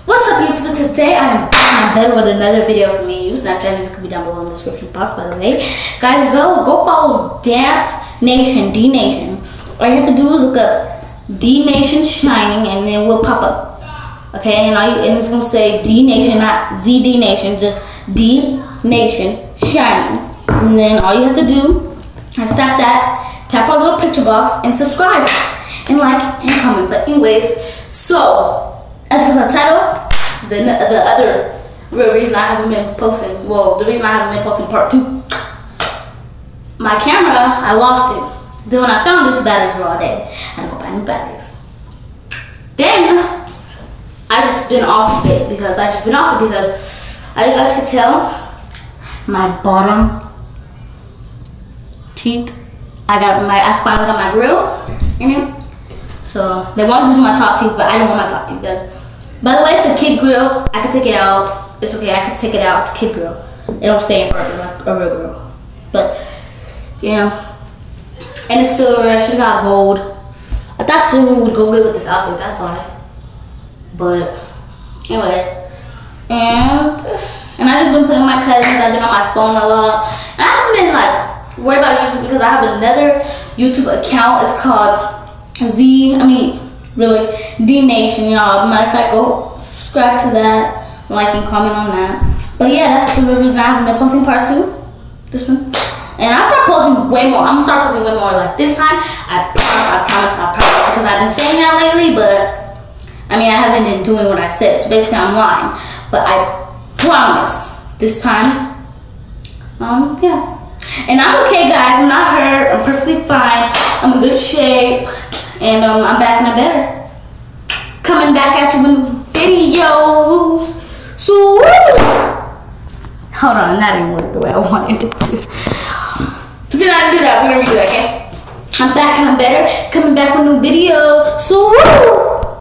What's up, YouTube? Today I'm back with another video from me. Snapchat links could be down below in the description box, by the way. Guys, go follow Dance Nation, D Nation. All you have to do is look up D Nation Shining, and then we'll pop up. Okay, and it's gonna say D Nation, not ZD Nation, just D Nation Shining. And then all you have to do is tap that, tap our little picture box, and subscribe, and like, and comment. But anyways, so as for the title, the other real reason I haven't been posting, well, the reason I haven't been posting part 2, my camera, I lost it. Then when I found it, the batteries were all dead. I had to go buy new batteries. Then I just been off of it because as you guys can tell, my bottom teeth, I finally got my grill in it. So they wanted to do my top teeth, but I don't want my top teeth done. By the way, it's a kid grill. I can take it out. It's okay, I can take it out. It's a kid grill. It don't stay in forever like a real grill. But yeah. And it's silver. I should have got gold. I thought silver would go good with this outfit, that's why. But anyway. And I just been playing with my cousins. I've been on my phone a lot. And I haven't been like worried about YouTube because I have another YouTube account. It's called D Nation, y'all. Matter of fact, go subscribe to that, like and comment on that. But yeah, that's the reason I haven't been posting part 2. This one. And I'll start posting way more. I'm gonna start posting way more like this time. I promise. Because I've been saying that lately, but I haven't been doing what I said. So basically I'm lying. But I promise this time. Yeah. And I'm okay, guys. I'm not hurt. I'm perfectly fine. I'm in good shape. And I'm back and I'm better. Coming back at you with videos. So, hold on, that didn't work the way I wanted it to. Then I do that. We're gonna redo that, okay? I'm back and I'm better. Coming back with new videos. So,